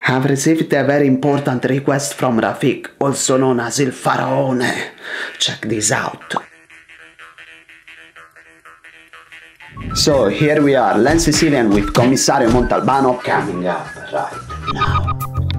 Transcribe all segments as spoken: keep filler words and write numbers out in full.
Have received a very important request from Rafik, also known as Il Faraone. Check this out. So here we are, Len Sicilian with Commissario Montalbano coming up right now.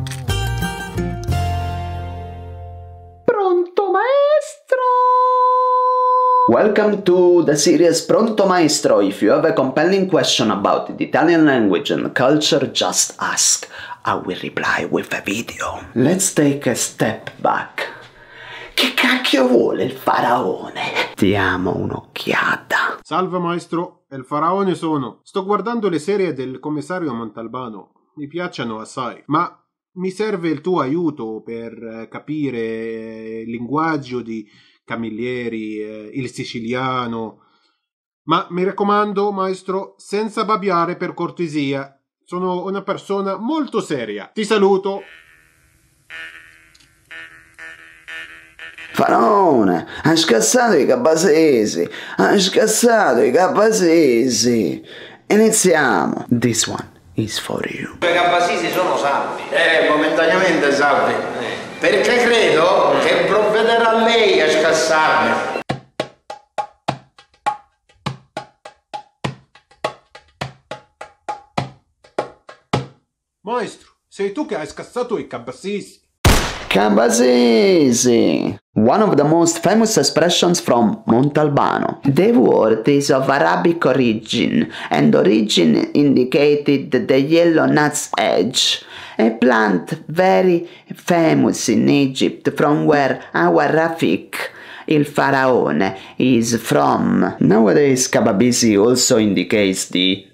Pronto Maestro! Welcome to the series Pronto Maestro. If you have a compelling question about the Italian language and culture, just ask. I will reply with a video. Let's take a step back. Che cacchio vuole il faraone? Diamo un'occhiata. Salve maestro, il faraone sono. Sto guardando le serie del commissario Montalbano. Mi piacciono assai, ma mi serve il tuo aiuto per capire il linguaggio di Camilleri, il siciliano. Ma mi raccomando, maestro, senza babbiare per cortesia. Sono una persona molto seria. Ti saluto. Faraone, hai scassato i Cabasisi, hai scassato i Cabasisi. Iniziamo. This one is for you. I Cabasisi sono salvi. Eh, momentaneamente salvi. Perché credo che provvederà lei a scassarmi. Maestro, sei tu che hai scassato i Cabasisi. Cabasisi, one of the most famous expressions from Montalbano. The word is of Arabic origin, and origin indicated the yellow nut's edge, a plant very famous in Egypt, from where our Rafik, Il Faraone, is from. Nowadays, Cabasisi also indicates the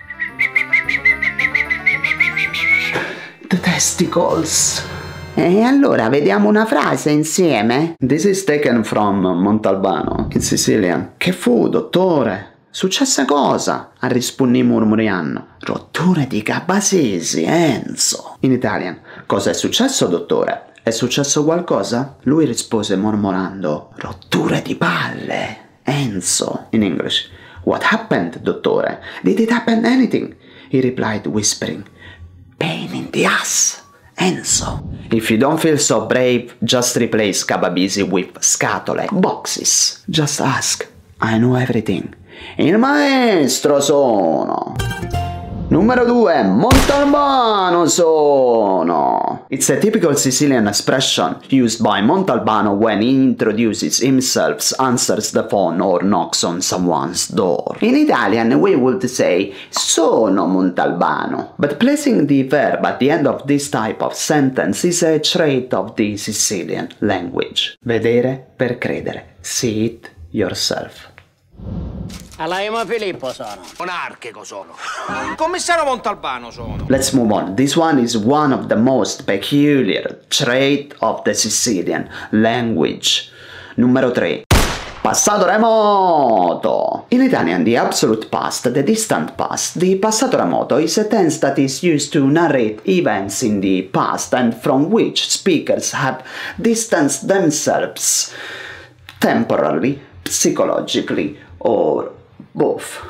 the testicles. E allora vediamo una frase insieme? This is taken from Montalbano, in Sicilian. Che fu, dottore? Successa cosa? Ha rispondi murmuriando. Rotture di Cabasisi, Enzo. In Italian. Cosa è successo, dottore? È successo qualcosa? Lui rispose mormorando. Rotture di palle, Enzo. In English. What happened, dottore? Did it happen anything? He replied whispering. Pain in the ass, Enzo. If you don't feel so brave, just replace Cabasisi with scatole, boxes. Just ask. I know everything. Il maestro sono. Numero due. Montalbano sono. It's a typical Sicilian expression used by Montalbano when he introduces himself, answers the phone or knocks on someone's door. In Italian we would say sono Montalbano, but placing the verb at the end of this type of sentence is a trait of the Sicilian language. Vedere per credere. See it yourself. Alaima Filippo sono. Monarchico sono. Commissario Montalbano sono. Let's move on. This one is one of the most peculiar trait of the Sicilian language. Numero tre. Passato remoto. In Italian, the absolute past, the distant past, the passato remoto is a tense that is used to narrate events in the past and from which speakers have distanced themselves temporarily, psychologically, or both.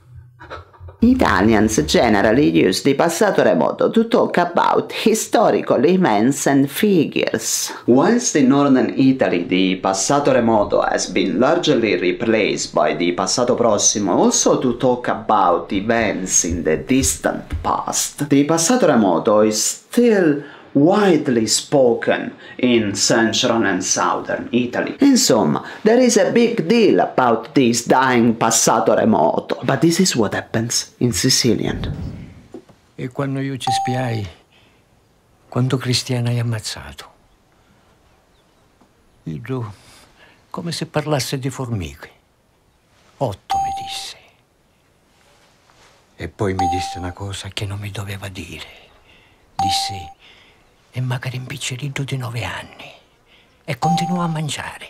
Italians generally use the passato remoto to talk about historical events and figures. Whilst in northern Italy the passato remoto has been largely replaced by the passato prossimo also to talk about events in the distant past, the passato remoto is still widely spoken in central and southern Italy. Insomma, there is a big deal about this dying passato remoto. But this is what happens in Sicilian. E quando io ci spiai, quando Cristiana hai ammazzato, io come se parlasse di formiche. Otto mi disse. E poi mi disse una cosa che non mi doveva dire. Disse: e magari impiccerito di nove anni e continuò a mangiare.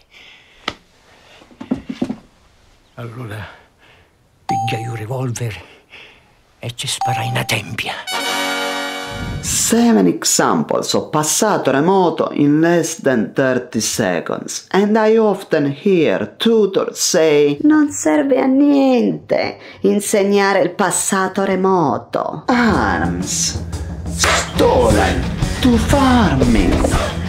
Allora pigliai un revolver e ci sparai una tempia. Seven examples of passato remoto in less than thirty seconds, and I often hear tutors say non serve a niente insegnare il passato remoto. Arms stolen. to farming.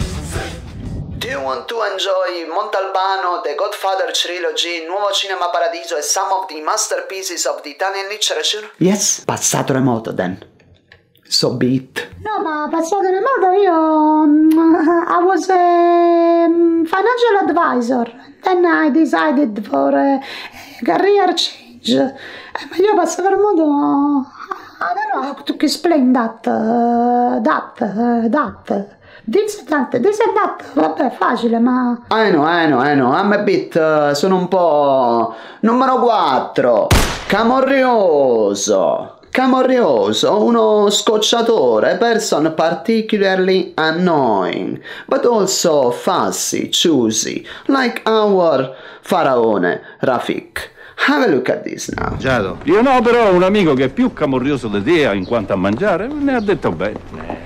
Do you want to enjoy Montalbano, The Godfather Trilogy, Nuovo Cinema Paradiso e some of the masterpieces of the Italian literature? Yes, Passato Remoto then. So be it. No, ma Passato Remoto io... I was a financial advisor. Then I decided for a career change. Ma io Passato Remoto... I don't know how to explain that. Uh, that. Uh, that. This that. This and that. Vabbè, facile, ma... I know, I know, I know. I'm a bit... Uh, sono un po'... Numero quattro. Camorrioso. Camorrioso, uno scocciatore, person particularly annoying, but also fussy, choosy, like our faraone Rafik. Have a look at this now. Giado. Io no, però un amico che è più camorrioso di te in quanto a mangiare ne ha detto bene.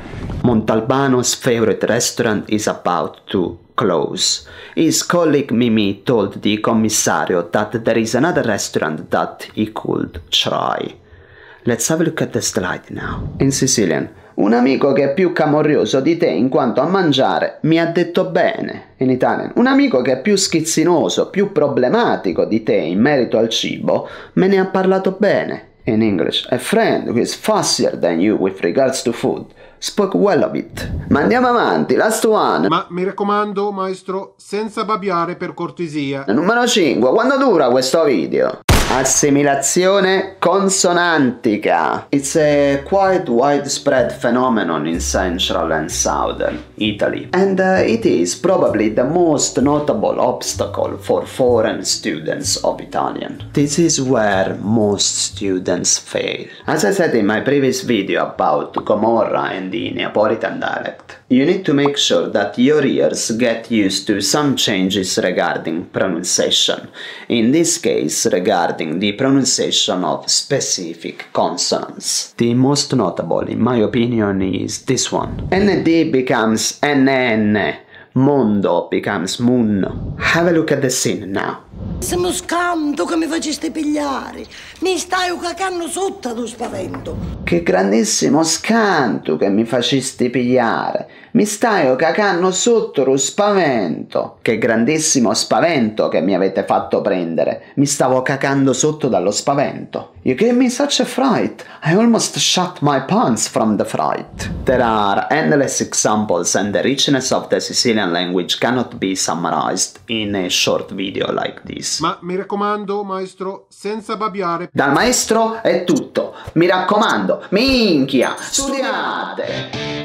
Montalbano's favorite restaurant is about to close. His colleague Mimi told the commissario that there is another restaurant that he could try. Let's have a look at the slide now. In Sicilian, un amico che è più camorrioso di te in quanto a mangiare mi ha detto bene. In Italian, un amico che è più schizzinoso, più problematico di te in merito al cibo me ne ha parlato bene. In English, a friend who is fussier than you with regards to food spoke well of it. Ma andiamo avanti, last one. Ma mi raccomando, maestro, senza babbiare per cortesia. Numero cinque, quando dura questo video? Assimilazione consonantica. It's a quite widespread phenomenon in Central and Southern Italy, and uh, it is probably the most notable obstacle for foreign students of Italian. This is where most students fail. As I said in my previous video about Gomorra and the Neapolitan dialect, you need to make sure that your ears get used to some changes regarding pronunciation. In this case, regarding the pronunciation of specific consonants. The most notable, in my opinion, is this one. N D becomes N N. Mondo becomes mun. Have a look at the scene now. Se mi scanto che mi faceste pigliare, mi stai cacando sotto lo spavento. Che grandissimo scanto che mi facesti pigliare, mi stai cacando sotto lo spavento. Che grandissimo spavento che mi avete fatto prendere, mi stavo cacando sotto dallo spavento. You gave me such a fright, I almost shut my pants from the fright. There are endless examples and the richness of the Sicilian language cannot be summarized in a short video like this. Ma mi raccomando, maestro, senza babbiare. Dal Maestro è tutto. Mi raccomando, minchia, studiate!